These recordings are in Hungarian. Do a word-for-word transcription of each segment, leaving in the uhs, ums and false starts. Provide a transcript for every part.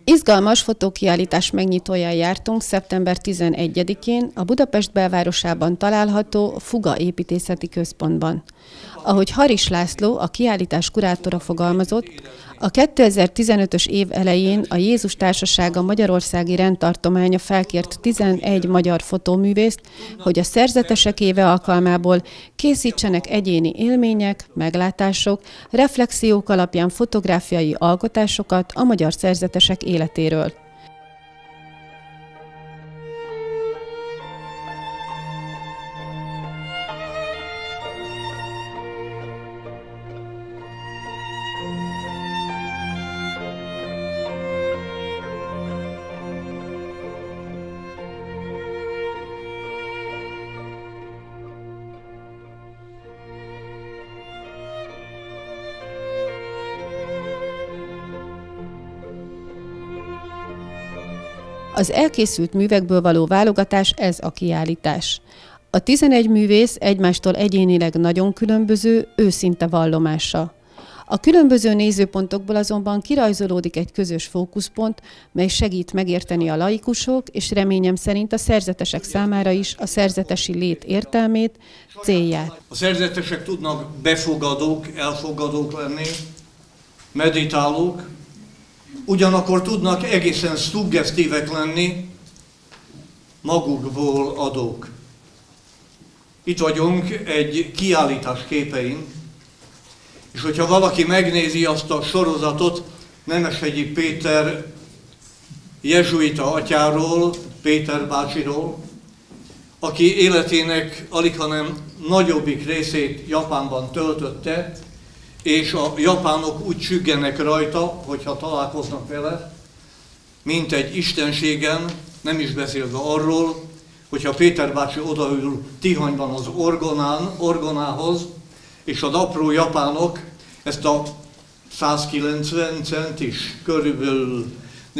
Izgalmas fotókiállítás megnyitóján jártunk szeptember tizenegyedikén a Budapest belvárosában található Fuga építészeti központban. Ahogy Haris László, a kiállítás kurátora fogalmazott, a kétezer-tizenötös év elején a Jézus Társasága Magyarországi Rendtartománya felkért tizenegy magyar fotóművészt, hogy a szerzetesek éve alkalmából készítsenek egyéni élmények, meglátások, reflexiók alapján fotográfiai alkotásokat a magyar szerzetesek életéről. Az elkészült művekből való válogatás ez a kiállítás. A tizenegy művész egymástól egyénileg nagyon különböző, őszinte vallomása. A különböző nézőpontokból azonban kirajzolódik egy közös fókuszpont, mely segít megérteni a laikusok, és reményem szerint a szerzetesek számára is a szerzetesi lét értelmét, célját. A szerzetesek tudnak befogadók, elfogadók lenni, meditálók, ugyanakkor tudnak egészen szuggesztívek lenni, magukból adók. Itt vagyunk egy kiállítás képein, és hogyha valaki megnézi azt a sorozatot Nemeshegyi Péter jezsuita atyáról, Péter bácsiról, aki életének alighanem nagyobbik részét Japánban töltötte, és a japánok úgy süggenek rajta, hogyha találkoznak vele, mint egy istenségen, nem is beszélve arról, hogyha Péter bácsi odaül Tihanyban az orgonán, orgonához, és az apró japánok ezt a százkilencven centis körülbelül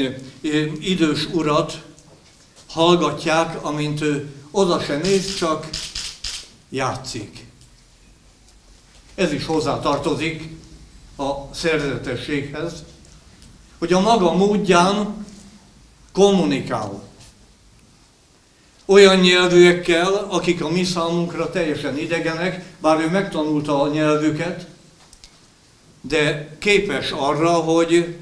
idős urat hallgatják, amint ő oda se néz, csak játszik. Ez is hozzátartozik a szerzetességhez, hogy a maga módján kommunikál. Olyan nyelvűekkel, akik a mi számunkra teljesen idegenek, bár ő megtanulta a nyelvüket, de képes arra, hogy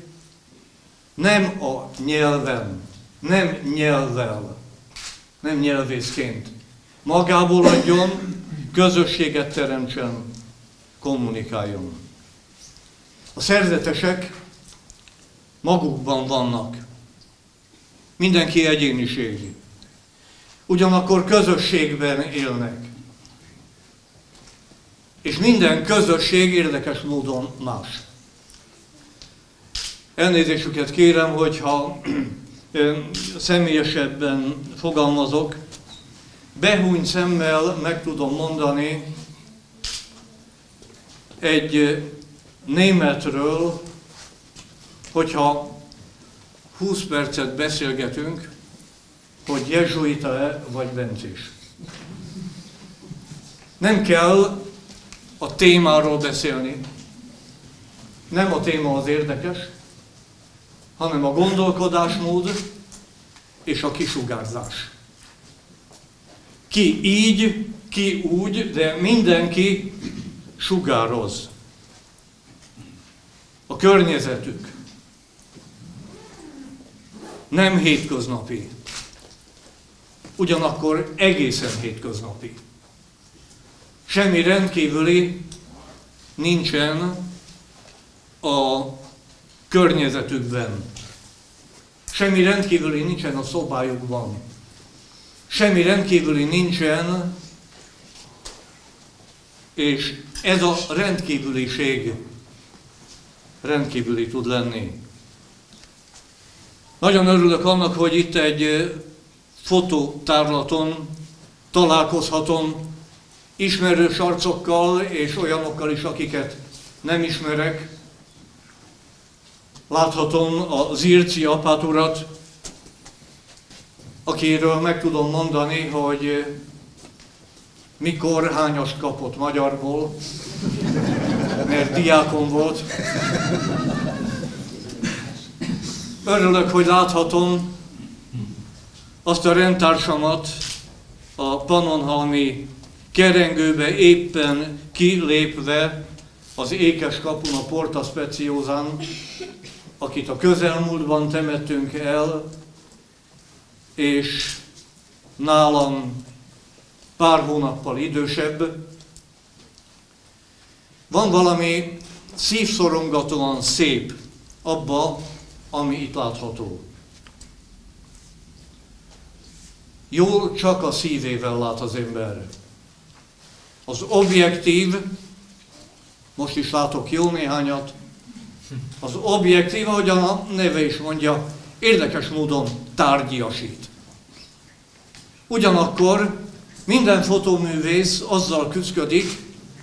nem a nyelven, nem nyelvvel, nem nyelvészként magából adjon, közösséget teremtsen, kommunikáljon. A szerzetesek magukban vannak. Mindenki egyéniség. Ugyanakkor közösségben élnek. És minden közösség érdekes módon más. Elnézésüket kérem, hogyha személyesebben fogalmazok, behúnyt szemmel meg tudom mondani egy németről, hogyha húsz percet beszélgetünk, hogy jezsuita-e vagy bencés. Nem kell a témáról beszélni, nem a téma az érdekes, hanem a gondolkodásmód és a kisugárzás. Ki így, ki úgy, de mindenki sugároz. A környezetük nem hétköznapi, ugyanakkor egészen hétköznapi. Semmi rendkívüli nincsen a környezetükben. Semmi rendkívüli nincsen a szobájukban. Semmi rendkívüli nincsen, és ez a rendkívüliség rendkívüli tud lenni. Nagyon örülök annak, hogy itt egy fotótárlaton találkozhatom ismerős arcokkal és olyanokkal is, akiket nem ismerek. Láthatom a Zirci apát urat, akiről meg tudom mondani, hogy mikor hányas kapott magyarból, mert diákon volt. Örülök, hogy láthatom azt a rendtársamat a Pannonhalmi kerengőbe éppen kilépve az Ékes kapun a Porta Speciosán, akit a közelmúltban temettünk el, és nálam pár hónappal idősebb. Van valami szívszorongatóan szép abba, ami itt látható. Jól csak a szívével lát az ember. Az objektív, most is látok jó néhányat, az objektív, ahogy a neve is mondja, érdekes módon tárgyiasít. Ugyanakkor minden fotóművész azzal küszködik,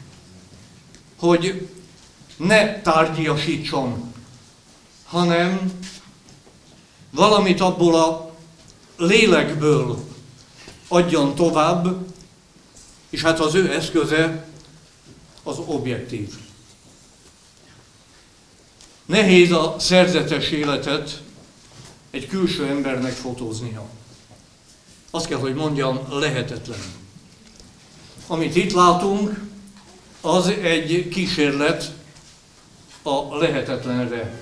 hogy ne tárgyiasítson, hanem valamit abból a lélekből adjon tovább, és hát az ő eszköze az objektív. Nehéz a szerzetes életet egy külső embernek fotóznia. Azt kell, hogy mondjam, lehetetlen. Amit itt látunk, az egy kísérlet a lehetetlenre.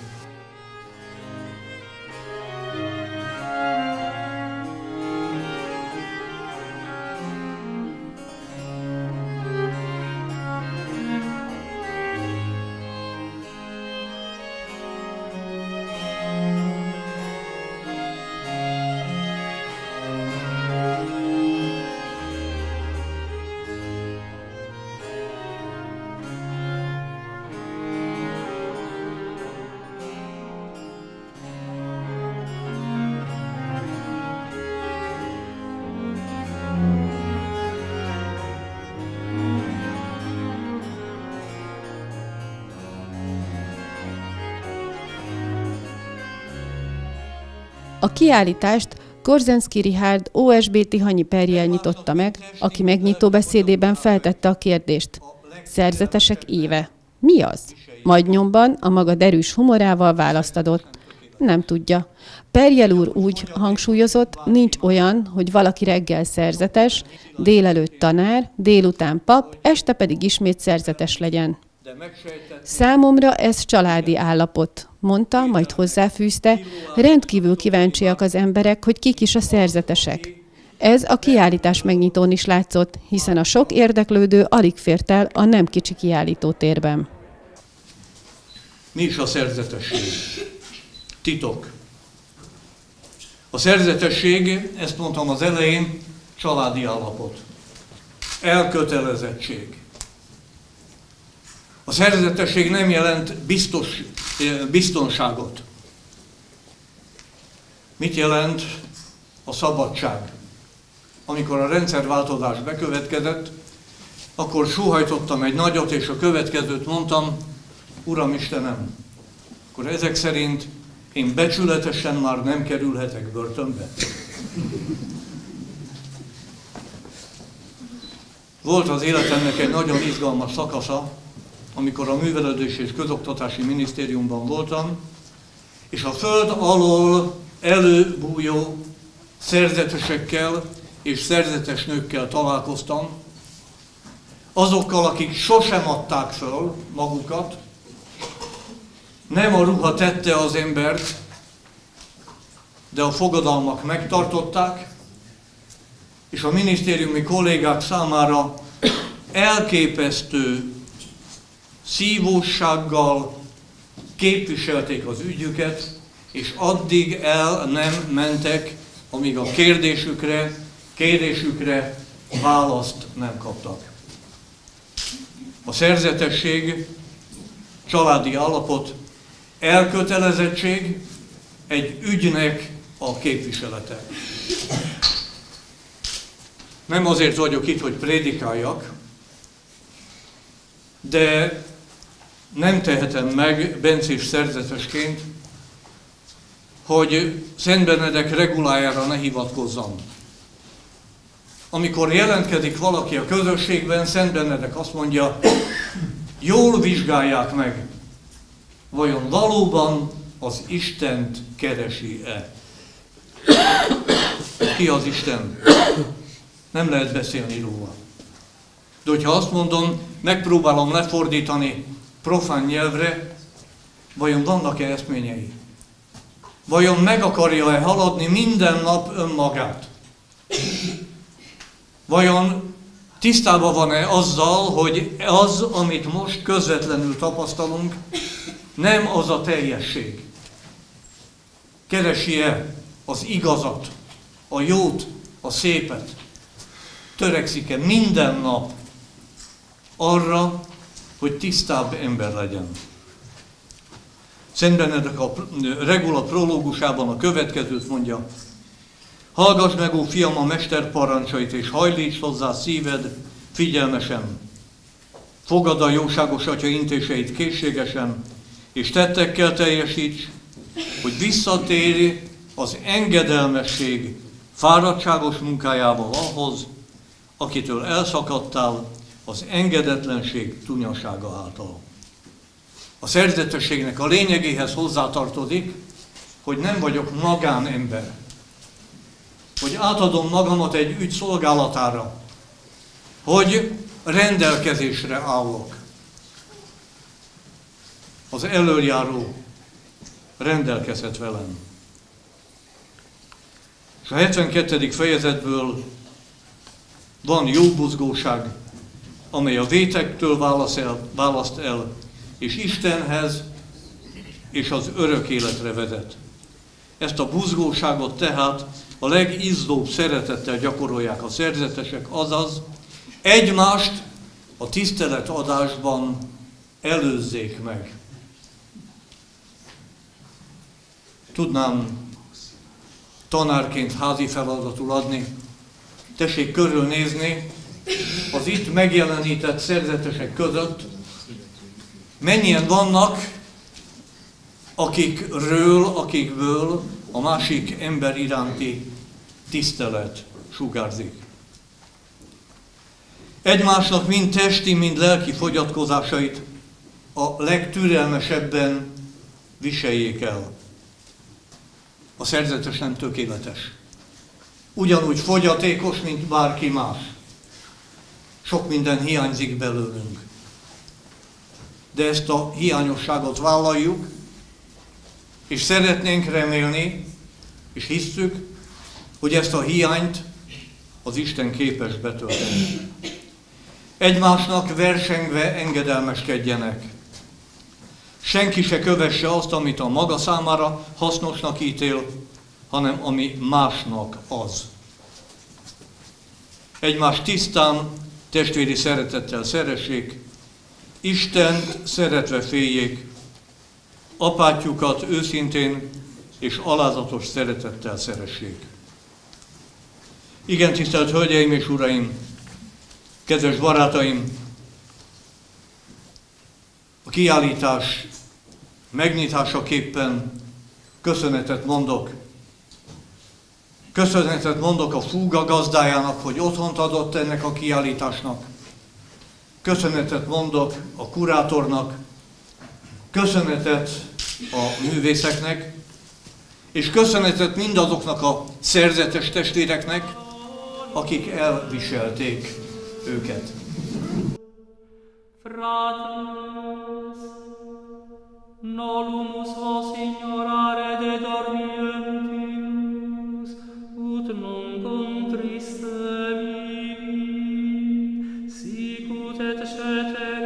A kiállítást Korzensky Richárd o es bé Tihanyi Perjel nyitotta meg, aki megnyitó beszédében feltette a kérdést. Szerzetesek éve. Mi az? Majd nyomban a maga derűs humorával választ adott. Nem tudja. Perjel úr úgy hangsúlyozott, nincs olyan, hogy valaki reggel szerzetes, délelőtt tanár, délután pap, este pedig ismét szerzetes legyen. Számomra ez családi állapot, mondta, majd hozzáfűzte, rendkívül kíváncsiak az emberek, hogy kik is a szerzetesek. Ez a kiállítás megnyitón is látszott, hiszen a sok érdeklődő alig fért el a nem kicsi kiállítótérben. Mi is a szerzetesség? Titok. A szerzetesség, ezt mondtam az elején, családi állapot. Elkötelezettség. A szerzetesség nem jelent biztos, biztonságot. Mit jelent a szabadság? Amikor a rendszerváltozás bekövetkezett, akkor sóhajtottam egy nagyot, és a következőt mondtam, Uram Istenem, akkor ezek szerint én becsületesen már nem kerülhetek börtönbe. Volt az életemnek egy nagyon izgalmas szakasza, amikor a Művelődés és Közoktatási Minisztériumban voltam, és a föld alól előbújó szerzetesekkel és szerzetes nőkkel találkoztam, azokkal, akik sosem adták föl magukat, nem a ruha tette az embert, de a fogadalmak megtartották, és a minisztériumi kollégák számára elképesztő szívóssággal képviselték az ügyüket, és addig el nem mentek, amíg a kérdésükre, kérésükre választ nem kaptak. A szerzetesség, családi állapot, elkötelezettség, egy ügynek a képviselete. Nem azért vagyok itt, hogy prédikáljak, de nem tehetem meg bencés szerzetesként, hogy Szent Benedek regulájára ne hivatkozzam. Amikor jelentkezik valaki a közösségben, Szent Benedek azt mondja, jól vizsgálják meg, vajon valóban az Istent keresi-e. Ki az Isten? Nem lehet beszélni róla. De hogyha azt mondom, megpróbálom lefordítani profán nyelvre, vajon vannak-e eszményei? Vajon meg akarja-e haladni minden nap önmagát? Vajon tisztában van-e azzal, hogy az, amit most közvetlenül tapasztalunk, nem az a teljesség? Keresi-e az igazat, a jót, a szépet? Törekszik-e minden nap arra, hogy tisztább ember legyen? Szent Benedek a Regula prológusában a következőt mondja: hallgass meg, ó fiam, a mester parancsait, és hajlíts hozzá szíved figyelmesen. Fogad a jóságos atya intéseit készségesen, és tettekkel teljesíts, hogy visszatérj az engedelmesség fáradtságos munkájával ahhoz, akitől elszakadtál az engedetlenség tunyasága által. A szerzetességnek a lényegéhez hozzátartozik, hogy nem vagyok magánember, hogy átadom magamat egy ügy szolgálatára, hogy rendelkezésre állok. Az elöljáró rendelkezhet velem. És a hetvenkettedik fejezetből van jó buzgóság, amely a vétektől választ el, választ el, és Istenhez és az örök életre vezet. Ezt a buzgóságot tehát a legizzóbb szeretettel gyakorolják a szerzetesek, azaz egymást a tiszteletadásban előzzék meg. Tudnám tanárként házi feladatul adni, tessék körülnézni az itt megjelenített szerzetesek között, mennyien vannak, akikről, akikből a másik ember iránti tisztelet sugárzik. Egymásnak mind testi, mind lelki fogyatkozásait a legtürelmesebben viseljék el. A szerzetes nem tökéletes. Ugyanúgy fogyatékos, mint bárki más. Sok minden hiányzik belőlünk. De ezt a hiányosságot vállaljuk, és szeretnénk remélni, és hisszük, hogy ezt a hiányt az Isten képes betölteni. Egymásnak versengve engedelmeskedjenek. Senki se kövesse azt, amit a maga számára hasznosnak ítél, hanem ami másnak az. Egymást tisztán, testvéri szeretettel szeressék, Istent szeretve féljék, apátyjukat őszintén és alázatos szeretettel szeressék. Igen, tisztelt Hölgyeim és Uraim, kedves barátaim! A kiállítás megnyitásaképpen köszönetet mondok. Köszönetet mondok a Fúga gazdájának, hogy otthont adott ennek a kiállításnak. Köszönetet mondok a kurátornak, köszönetet a művészeknek, és köszönetet mindazoknak a szerzetes testvéreknek, akik elviselték őket. Fratres, nolumus vos ignorare de dormientius, ut non contriste vivi, sicut et cete